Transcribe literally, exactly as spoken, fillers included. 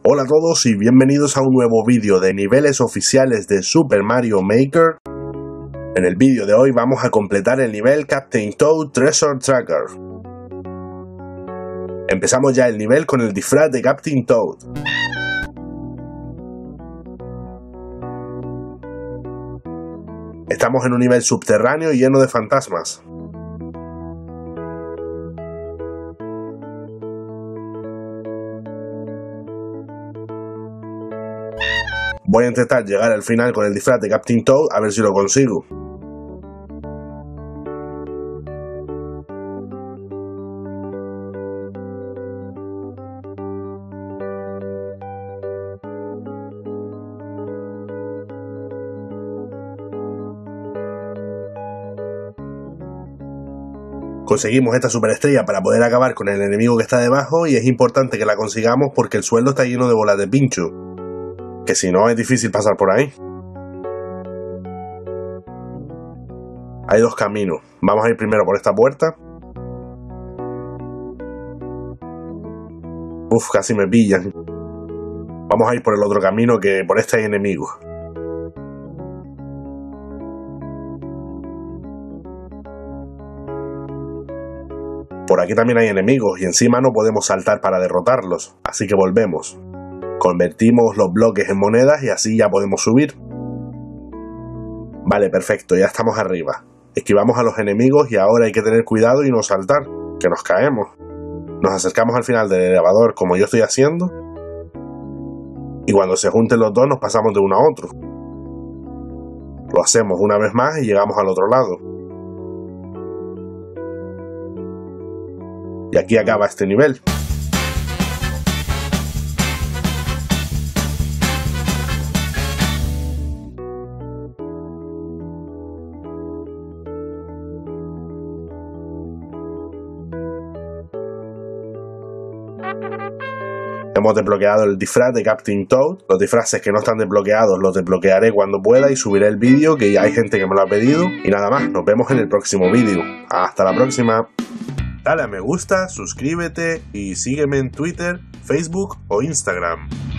Hola a todos y bienvenidos a un nuevo vídeo de niveles oficiales de Super Mario Maker. En el vídeo de hoy vamos a completar el nivel Captain Toad Treasure Tracker. Empezamos ya el nivel con el disfraz de Captain Toad. Estamos en un nivel subterráneo lleno de fantasmas. Voy a intentar llegar al final con el disfraz de Captain Toad, a ver si lo consigo. Conseguimos esta superestrella para poder acabar con el enemigo que está debajo y es importante que la consigamos porque el suelo está lleno de bolas de pincho. Que si no es difícil pasar por ahí. Hay dos caminos. Vamos a ir primero por esta puerta. Uf, casi me pillan. Vamos a ir por el otro camino, que por este hay enemigos. Por aquí también hay enemigos y encima no podemos saltar para derrotarlos, así que volvemos. Convertimos los bloques en monedas y así ya podemos subir. Vale, perfecto, ya estamos arriba. Esquivamos a los enemigos y ahora hay que tener cuidado y no saltar, que nos caemos. Nos acercamos al final del elevador como yo estoy haciendo. Y cuando se junten los dos nos pasamos de uno a otro. Lo hacemos una vez más y llegamos al otro lado. Y aquí acaba este nivel. Hemos desbloqueado el disfraz de Captain Toad. Los disfraces que no están desbloqueados los desbloquearé cuando pueda y subiré el vídeo, que ya hay gente que me lo ha pedido. Y nada más, nos vemos en el próximo vídeo. Hasta la próxima. Dale a me gusta, suscríbete y sígueme en Twitter, Facebook o Instagram.